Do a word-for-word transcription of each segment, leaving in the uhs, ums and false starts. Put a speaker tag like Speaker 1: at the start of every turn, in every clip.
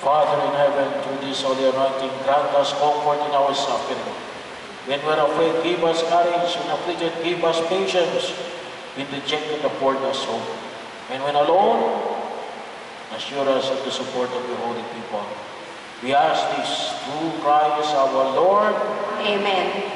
Speaker 1: Father in heaven, through this holy anointing, grant us comfort in our suffering. When we're afraid, give us courage. When afflicted, give us patience. When dejected, afford us hope. And when alone, assure us of the support of your holy people. We ask this through Christ our Lord.
Speaker 2: Amen.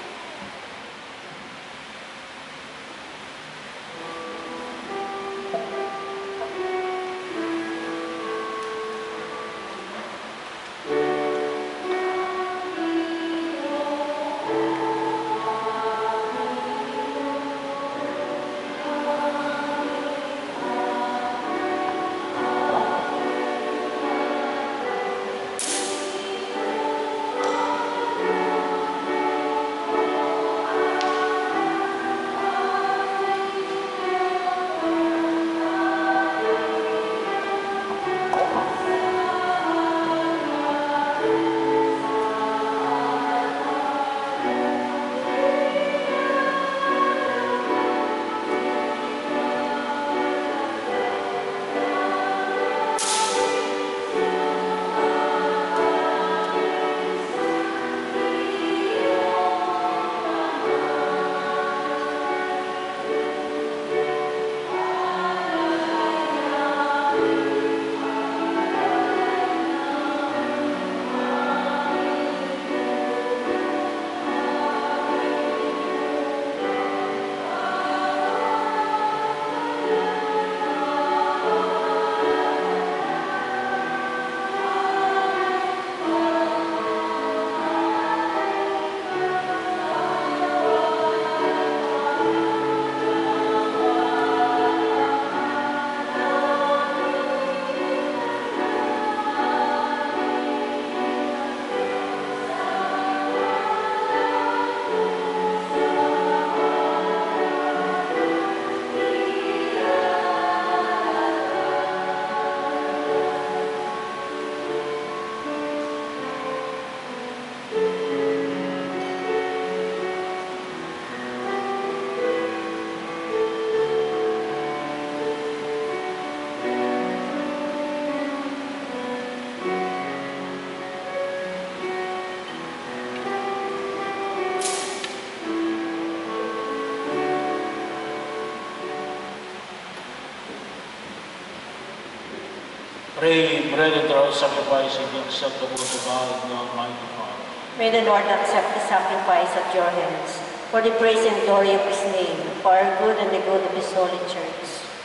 Speaker 1: Pray, brethren, that our sacrifice is acceptable to God, the Almighty Father.
Speaker 2: May the Lord accept the sacrifice at your hands, for the praise and glory of his name, for our good and the good of his holy church.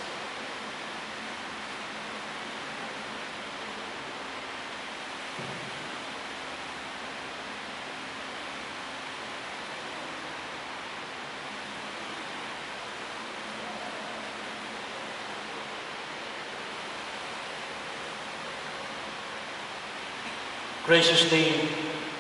Speaker 1: Graciously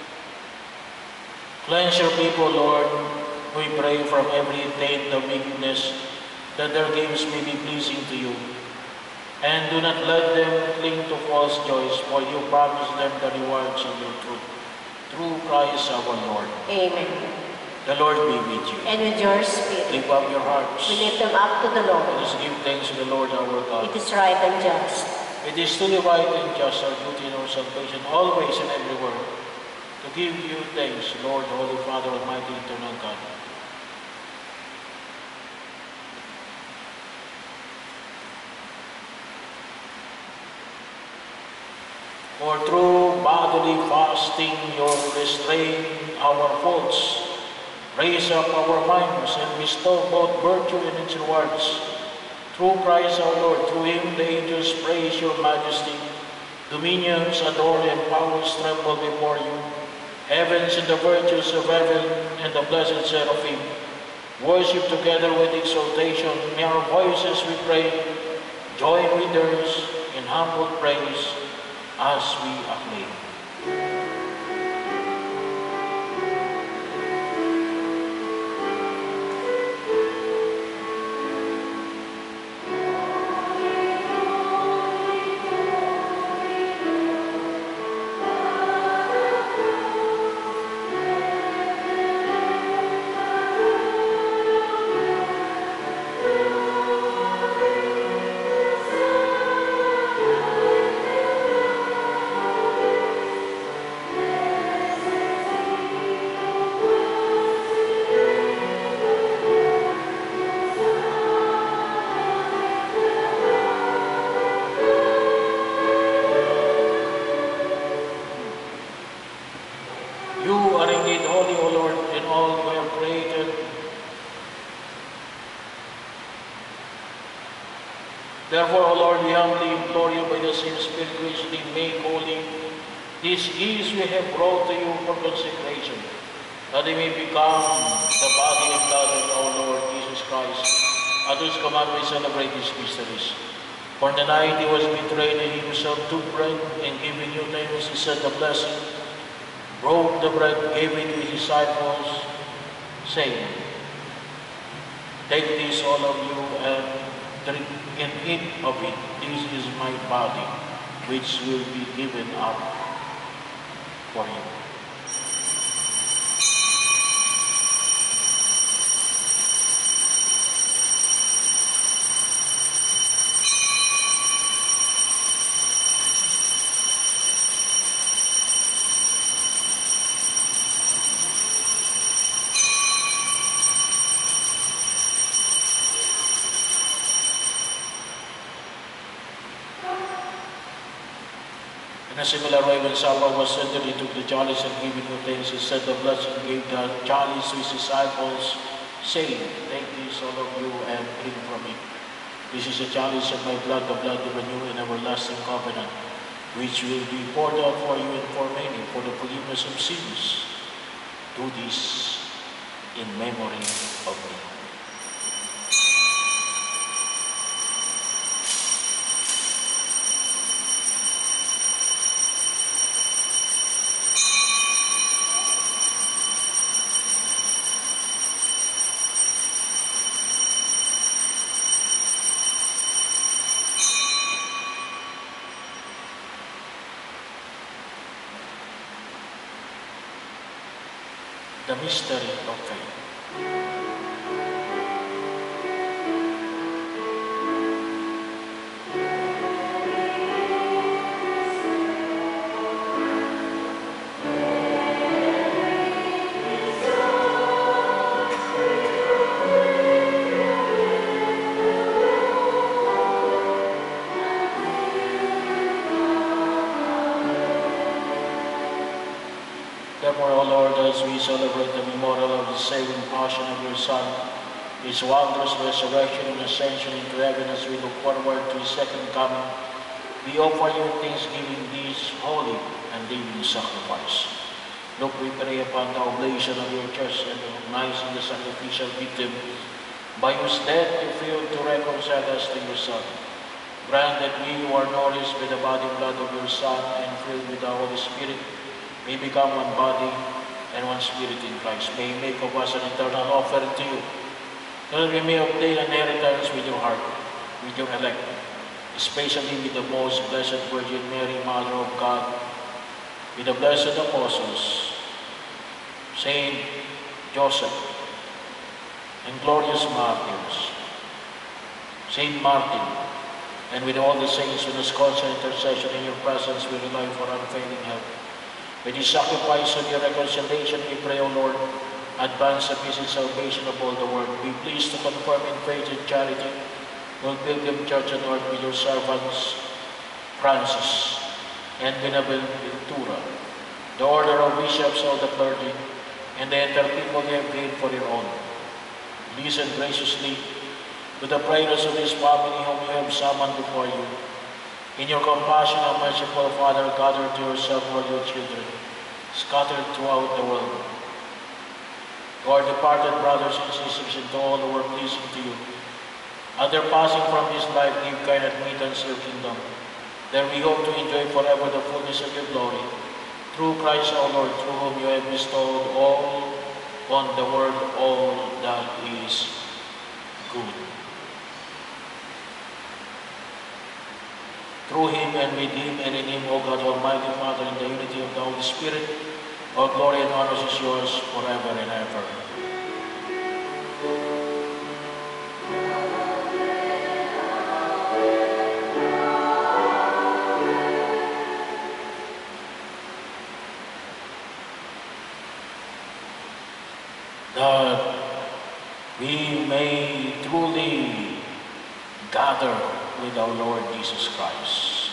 Speaker 1: cleanse your people, Lord. We pray from every taint of wickedness, that their gifts may be pleasing to you. And do not let them cling to false joys, for you promise them the rewards of your truth. Through Christ our Lord.
Speaker 2: Amen.
Speaker 1: The Lord be with you.
Speaker 2: And with your spirit.
Speaker 1: Lift up your hearts.
Speaker 2: We lift them up to the Lord.
Speaker 1: Let us give thanks to the Lord our God.
Speaker 2: It is right and just.
Speaker 1: It is truly right and just, our duty and our salvation, always and everywhere, to give you thanks, Lord, Holy Father, Almighty, Eternal God. For through bodily fasting, you restrain our faults, raise up our minds, and bestow both virtue and its rewards. Through Christ our Lord, through him the angels praise your majesty, dominions adore and powers tremble before you. Heavens and the virtues of heaven and the blessed seraphim worship together with exaltation. May our voices, we pray, join with theirs in humble praise as we acclaim. You are indeed holy, O Lord, in all you have created. Therefore, O Lord, we humbly implore you by the same Spirit graciously make holy these gifts we have brought to you for consecration, that they may become the body and blood of our Lord Jesus Christ, at whose command we celebrate these mysteries. For the night he was betrayed, and he himself took bread, and giving you thanks, he said the blessing, broke the bread, gave it to his disciples, saying, "Take this, all of you, and drink and eat of it. This is my body, which will be given up for you." In a similar way, when supper was ended, he took the chalice and giving you thanks, he said the blessing, gave the chalice to his disciples, saying, "Take this, all of you, and drink from it. This is the chalice of my blood, the blood of a new and everlasting covenant, which will be poured out for you and for many for the forgiveness of sins. Do this in memory of me." The mystery of faith. Therefore, O Lord, as we celebrate the memorial of the saving passion of your Son, his wondrous resurrection and ascension into heaven, as we look forward to his second coming, we offer you thanksgiving this holy and living sacrifice. Look, we pray upon the oblation of your church and recognizing the sacrificial victim by whose death you failed to reconcile us to your Son. Grant that we who are nourished by the body and blood of your Son and filled with the Holy Spirit may become one body and one spirit in Christ. May you make of us an eternal offering to you, that we may obtain an inheritance with your heart, with your elect, especially with the most blessed Virgin Mary, Mother of God, with the blessed apostles, Saint Joseph, and glorious martyrs, Saint Martin, and with all the saints whose constant intercession in your presence we rely for unfailing help. With the sacrifice of your reconciliation, we pray, O Lord, advance the peace and salvation of all the world. Be pleased to confirm in faith and charity your pilgrim church on earth with your servants, Francis and Benaventura, the order of bishops, all the clergy, and the entire people you have gained for your own. Listen graciously to the prayers of this family whom you have summoned before you. In your compassion, O merciful Father, gather to yourself all your children, scattered throughout the world. To our departed brothers and sisters and to all who are pleasing to you, at their passing from this life, give kind admittance to your kingdom. There we hope to enjoy forever the fullness of your glory. Through Christ our Lord, through whom you have bestowed all on the world, all that is good. Through him and with him and in him, O God, Almighty Father, in the unity of the Holy Spirit, all glory and honor is yours forever and ever. That we may truly gather with our Lord Jesus Christ.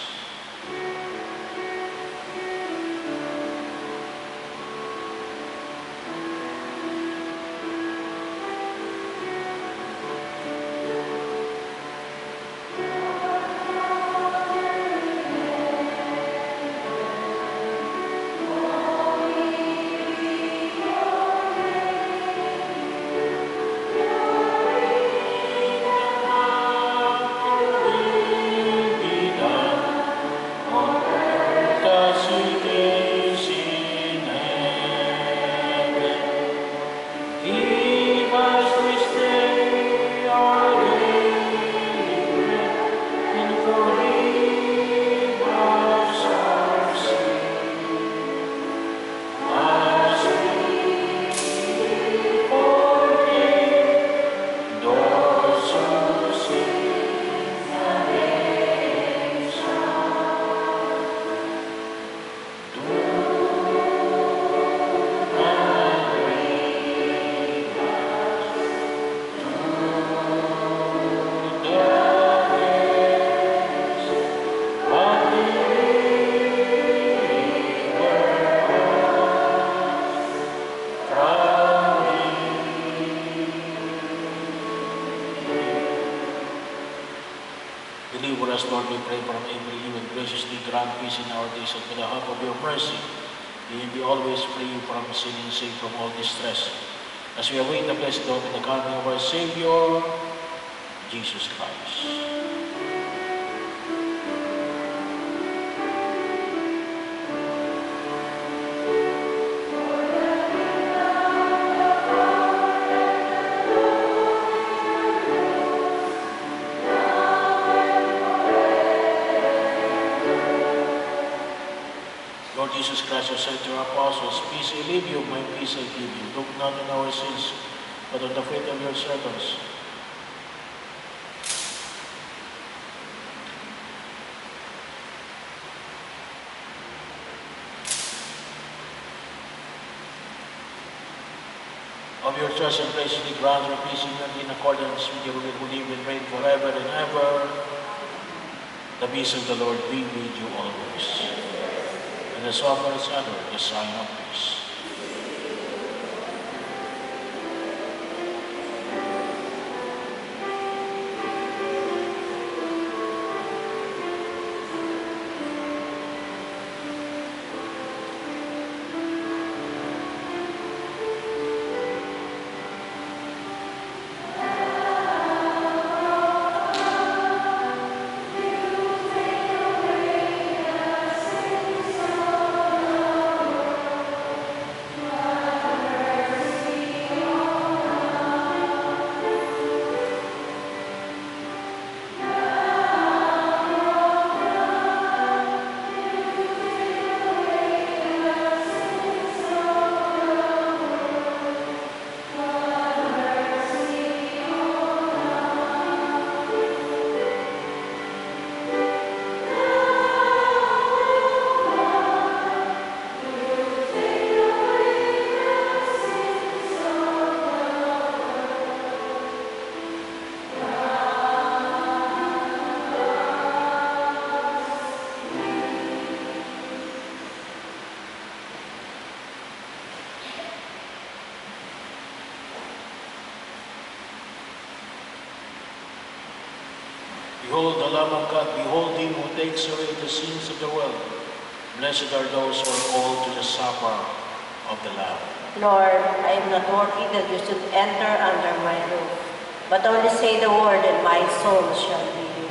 Speaker 1: Lord, we pray from every evil, graciously grant peace in our days, and with the help of your mercy, may we be always free from sin and safe from all distress, as we await the blessed hope in the coming of our Savior, Jesus Christ. Lord Jesus Christ, you said to your apostles, peace I leave you, my peace I give you. Look not on our sins, but on the faith of your servants. Of your trust and graciously grant your peace in accordance with your will, who live and reign forever and ever. The peace of the Lord be with you always. And let's offer each other the sign of peace. Behold the Lamb of God, behold him who takes away the sins of the world. Blessed are those who are called to the supper of the Lamb.
Speaker 2: Lord, I am not worthy that you should enter under my roof, but only say the word and my soul shall be healed.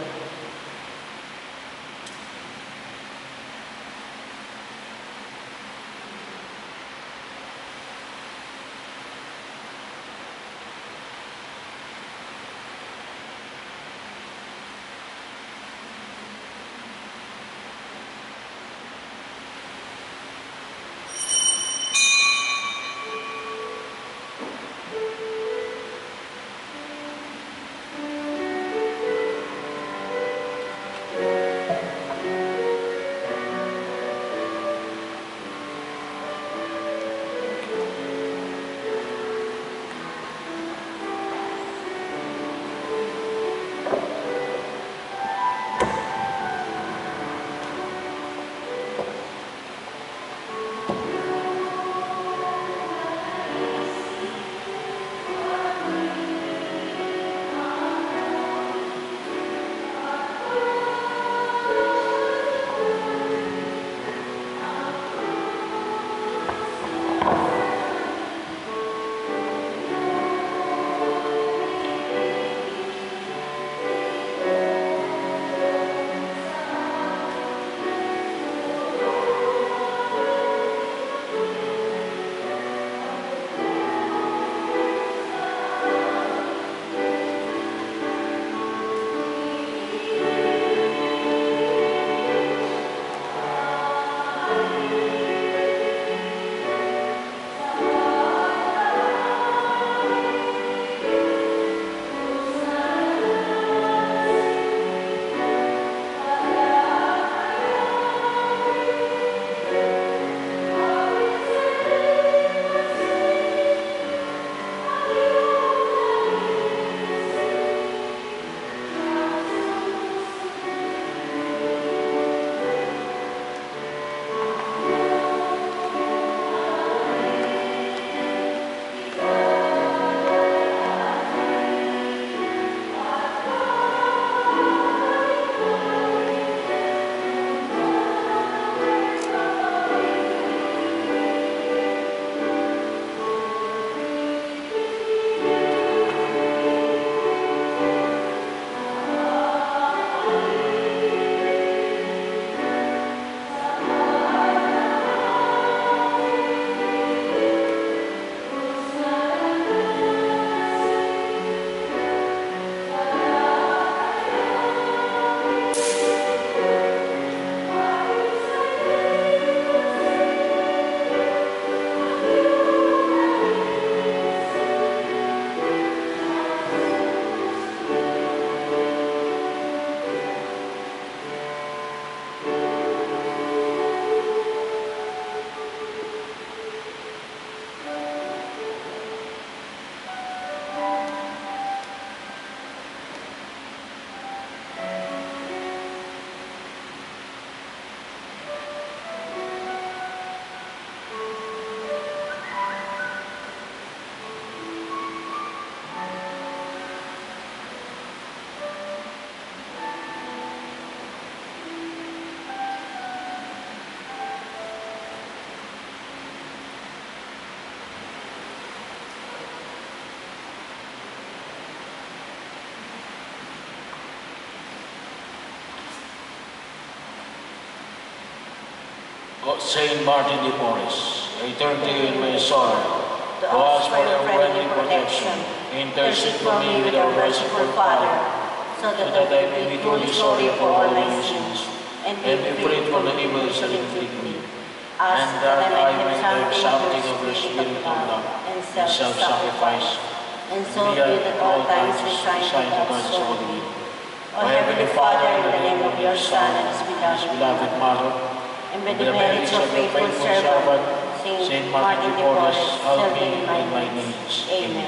Speaker 1: O Saint Martin de Porres, I turn to you in my sorrow,
Speaker 2: To
Speaker 1: to ask for your
Speaker 2: friendly
Speaker 1: friendly protection. Intercede for me with
Speaker 2: our
Speaker 1: our merciful Father,
Speaker 2: so
Speaker 1: so
Speaker 2: that
Speaker 1: that I may be truly sorry for all my sins,
Speaker 2: and
Speaker 1: and be freed from the evils that inflict me,
Speaker 2: Ask
Speaker 1: and that I may have something
Speaker 2: of
Speaker 1: of your spirit of love
Speaker 2: and
Speaker 1: and self-sacrifice,
Speaker 2: and so
Speaker 1: be
Speaker 2: be
Speaker 1: at
Speaker 2: at
Speaker 1: all
Speaker 2: all times
Speaker 1: times
Speaker 2: resigned
Speaker 1: resigned
Speaker 2: to
Speaker 1: to
Speaker 2: God's
Speaker 1: God's
Speaker 2: holy
Speaker 1: holy
Speaker 2: will.
Speaker 1: will.
Speaker 2: O Heavenly Father, in the name of your Son and his
Speaker 1: and His
Speaker 2: beloved
Speaker 1: beloved Mother,
Speaker 2: and by the merits of
Speaker 1: your
Speaker 2: faithful
Speaker 1: faithful
Speaker 2: servant,
Speaker 1: servant,
Speaker 2: Saint
Speaker 1: Saint
Speaker 2: Martin
Speaker 1: Martin
Speaker 2: de
Speaker 1: de Porres,
Speaker 2: Porres,
Speaker 1: help
Speaker 2: help
Speaker 1: me
Speaker 2: me in
Speaker 1: in my
Speaker 2: my
Speaker 1: needs.
Speaker 2: Amen.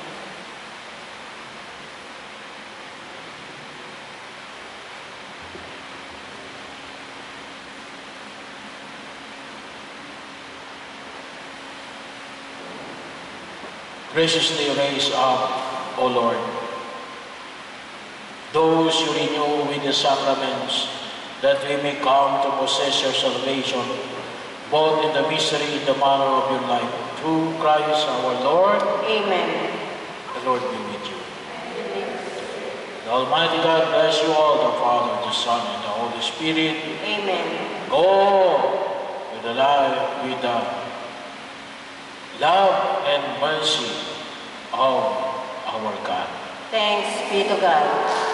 Speaker 1: Graciously raise up, O Lord, those you renew with the sacraments, that we may come to possess your salvation, both in the mystery and the manner of your life. Through Christ our Lord.
Speaker 2: Amen.
Speaker 1: The Lord be with you. The Almighty God bless you all, the Father, the Son, and the Holy Spirit.
Speaker 2: Amen.
Speaker 1: Go with the life, with the love and mercy of our God.
Speaker 2: Thanks be to God.